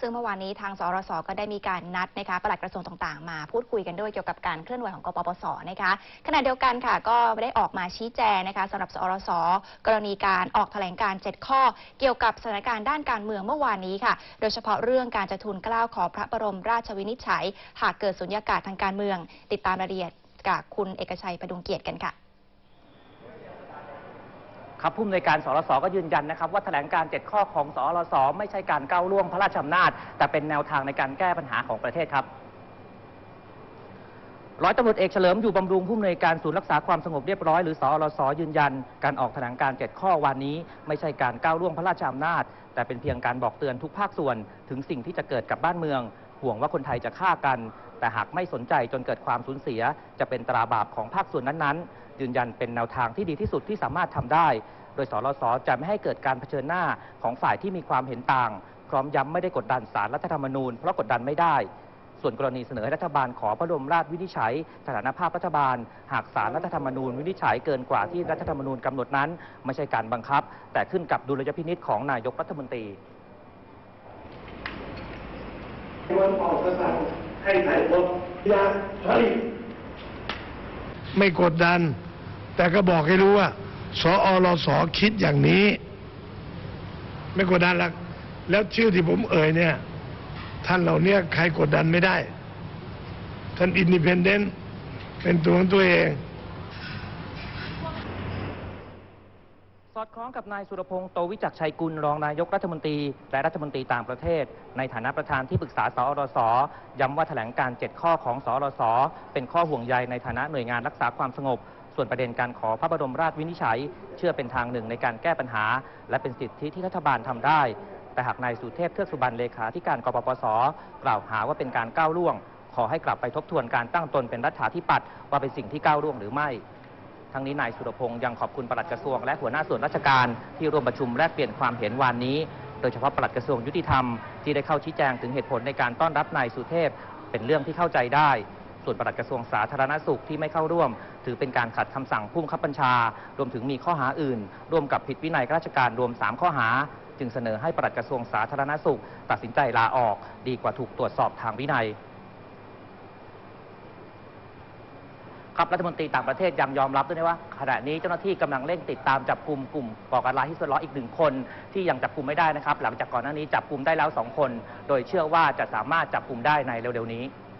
ซึ่งเมื่อวานนี้ทางสรสก็ได้มีการนัดนะคะปลัดกระทรวงต่างๆมาพูดคุยกันด้วยเกี่ยวกับการเคลื่อนไหวของกปปสนะคะขณะเดียวกันค่ะก็ได้ออกมาชี้แจงนะคะสำหรับสรสกรณีการออกแถลงการ7ข้อเกี่ยวกับสถานการณ์ด้านการเมืองเมื่อวานนี้ค่ะโดยเฉพาะเรื่องการจะทูลเกล้าขอพระบรมราชวินิจฉัยหากเกิดสุญญากาศทางการเมืองติดตามรายละเอียดกับคุณเอกชัยประดุงเกียรติกันค่ะครับผู้อำนวยการสรสก็ยืนยันนะครับว่าแถลงการ7ข้อของสรสไม่ใช่การก้าวล่วงพระราชอำนาจแต่เป็นแนวทางในการแก้ปัญหาของประเทศครับร้อยตำรวจเอกเฉลิมอยู่บำรุงผู้อำนวยการศูนย์รักษาความสงบเรียบร้อยหรือสรสยืนยันการออกแถลงการ7ข้อวันนี้ไม่ใช่การก้าวล่วงพระราชอำนาจแต่เป็นเพียงการบอกเตือนทุกภาคส่วนถึงสิ่งที่จะเกิดกับบ้านเมืองห่วงว่าคนไทยจะฆ่ากันแต่หากไม่สนใจจนเกิดความสูญเสียจะเป็นตราบาปของภาคส่วนนั้นๆยืนยันเป็นแนวทางที่ดีที่สุดที่สามารถทำได้โดยสรสจะไม่ให้เกิดการเผชิญหน้าของฝ่ายที่มีความเห็นต่างพร้อมย้ำไม่ได้กดดันศาลรัฐธรรมนูญเพราะกดดันไม่ได้ส่วนกรณีเสนอให้รัฐบาลขอพระบรมราชวินิจฉัยสถานภาพรัฐบาลหากศาลรัฐธรรมนูญวินิจฉัยเกินกว่าที่รัฐธรรมนูญกำหนดนั้นไม่ใช่การบังคับแต่ขึ้นกับดุลยพินิจของนายกรัฐมนตรีวันออกคำสั่งให้ถ่ายผลยาผลิตไม่กดดันแต่ก็บอกให้รู้ว่าสอรสคิดอย่างนี้ไม่กดดันแล้วชื่อที่ผมเอ่ยเนี่ยท่านเหล่านี้ใครกดดันไม่ได้ท่านอินดิเพนเดนต์เป็นตัวของตัวเองสอดคล้องกับนายสุรพงษ์โตวิจักรชัยกุลรองนายกรัฐมนตรีและรัฐมนตรีต่างประเทศในฐานะประธานที่ปรึกษาสรสย้ำว่าแถลงการ7ข้อของสรสเป็นข้อห่วงใยในฐานะหน่วยงานรักษาความสงบส่วนประเด็นการขอพระบรมราชวินิจฉัยเชื่อเป็นทางหนึ่งในการแก้ปัญหาและเป็นสิทธิที่รัฐบาลทำได้แต่หากนายสุเทพเทือกสุบรรณเลขาธิการกปปสกล่าวหาว่าเป็นการก้าวล่วงขอให้กลับไปทบทวนการตั้งตนเป็นรัฐาธิปัตย์ว่าเป็นสิ่งที่ก้าวล่วงหรือไม่ทั้งนี้นายสุรพงษ์ยังขอบคุณปลัดกระทรวงและหัวหน้าส่วนราชการที่ร่วมประชุมแลกเปลี่ยนความเห็นวันนี้โดยเฉพาะปลัดกระทรวงยุติธรรมที่ได้เข้าชี้แจงถึงเหตุผลในการต้อนรับนายสุเทพเป็นเรื่องที่เข้าใจได้ส่วนปลัดกระทรวงสาธารณสุขที่ไม่เข้าร่วมถือเป็นการขัดคำสั่งผู้บังคับบัญชารวมถึงมีข้อหาอื่นร่วมกับผิดวินัยราชการรวม3ข้อหาจึงเสนอให้ปลัดกระทรวงสาธารณสุขตัดสินใจลาออกดีกว่าถูกตรวจสอบทางวินัยครับรัฐมนตรีต่างประเทศยังยอมรับด้วยว่าขณะนี้เจ้าหน้าที่กำลังเร่งติดตามจับกลุ่มก่อการร้ายฮิสบอลอีก1คนที่ยังจับกลุ่มไม่ได้นะครับหลังจากก่อนหน้านี้จับกลุ่มได้แล้ว2คนโดยเชื่อว่าจะสามารถจับกลุ่มได้ในเร็วๆนี้